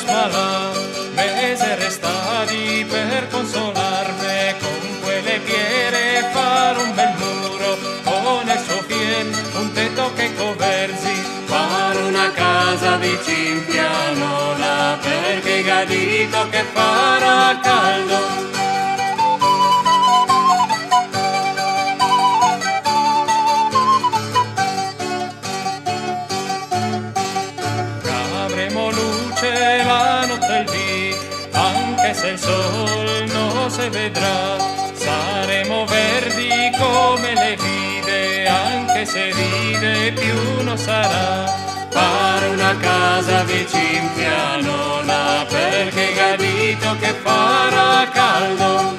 malà, mese restati per consolarme, con quelle fiere fare un bel muro, con il suo fiel, un tetto che coverzi, fare una casa vicin pianola, perché gadito che farà caldo. La notte lì, anche se il sol non si vedrà, saremo verdi come le vide, anche se ride più non sarà. Fare una casa vicin pianola, perché gadito che farà caldo.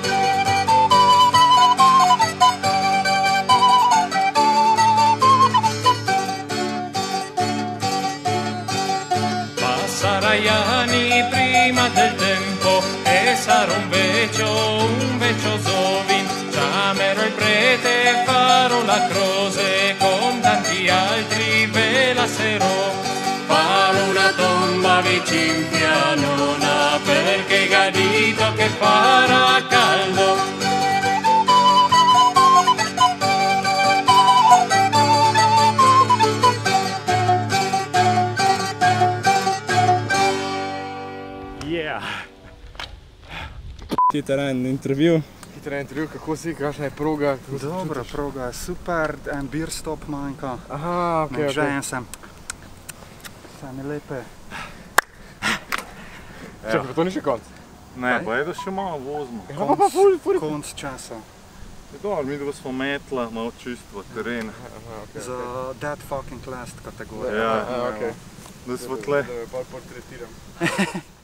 Sarai anni prima del tempo e sarò un vecchio zovin, chiamerò il prete e farò la croce, con tanti altri ve la serò. Farò una tomba vicin pianola, perché gadito che farà caldo. Ti teren intervju? Ti teren intervju, kako si, kakšna je proga? Dobra, proga je super, en beer stop manjka. Aha, ok. Žejen sem. Same lepe. Čakaj, pa to ni še konc? Ne, pa je da še malo vozimo. Konc časa. Dobro, mi dva smo metla, malo čistva teren. Za that fucking last kategorijo. Ja, ok. Da smo tle. Da me pa portretiram.